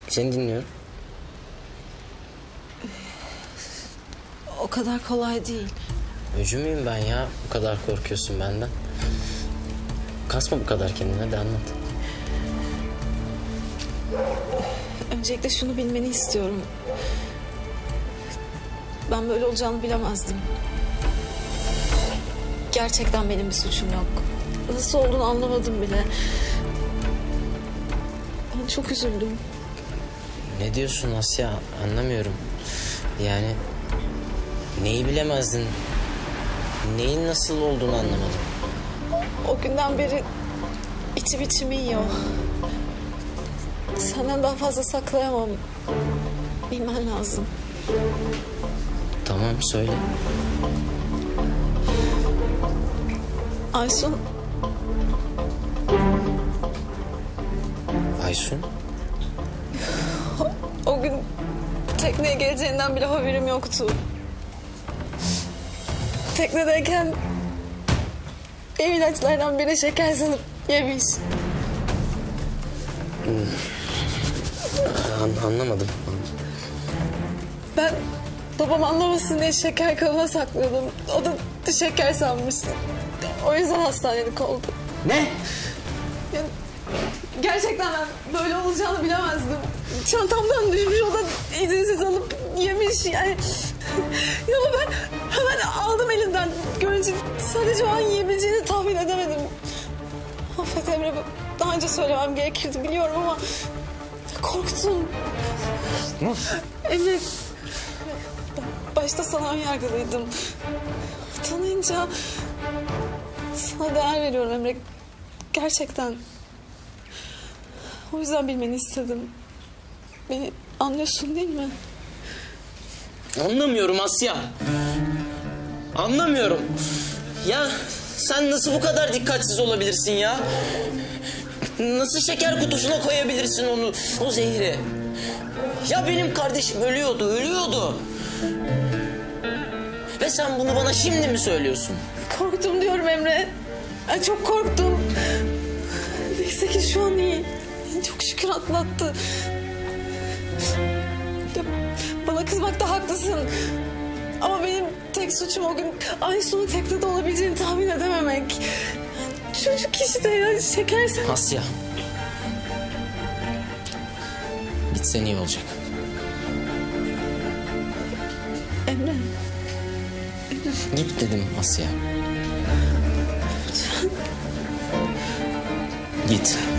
Seni dinliyorum. O kadar kolay değil. Öcü müyüm ben ya? Bu kadar korkuyorsun benden. Kasma bu kadar kendine, hadi anlat. Öncelikle şunu bilmeni istiyorum. Ben böyle olacağını bilemezdim. Gerçekten benim bir suçum yok. Nasıl olduğunu anlamadım bile. Ben çok üzüldüm. Ne diyorsun Asya? Anlamıyorum. Yani neyi bilemezdin? Neyin nasıl olduğunu anlamadım. O günden beri içim içimi yiyor. Senden daha fazla saklayamam. Bilmen lazım. Tamam, söyle. Aysun, Aysun? o gün tekneye geleceğinden bile haberim yoktu. Teknedeyken ev ilaçlardan biri şeker sanıp yemiş. Anlamadım. Ben babam anlamasın diye şeker kabına saklıyordum. O da şeker sanmış. O yüzden hastanelik oldu. Ne? Yani gerçekten ben böyle olacağını bilemezdim. Çantamdan düşmüş, o da izinsiz alıp yemiş yani. Ya ben hemen aldım elinden. Görünce sadece o an yiyebileceğini tahmin edemedim. Affet Emre, daha önce söylemem gerekirdi biliyorum ama korktum. Emre, başta sana önyargılıydım. Tanıyınca sana değer veriyorum Emre. Gerçekten. O yüzden bilmeni istedim. Beni anlıyorsun değil mi? Anlamıyorum Asya. Anlamıyorum. Ya sen nasıl bu kadar dikkatsiz olabilirsin ya? Nasıl şeker kutusuna koyabilirsin onu, o zehri? Ya benim kardeşim ölüyordu. Ve sen bunu bana şimdi mi söylüyorsun? Korktum diyorum Emre. Ben çok korktum. Neyse ki şu an iyi. Çok şükür atlattı. Ya, bana kızmakta haklısın. Ama benim tek suçum o gün Aysun'un teknede olabileceğini tahmin edememek. Çocuk işte ya, şekersen. Asya. Gitsen iyi olacak. Emre. Git dedim Asya. Git.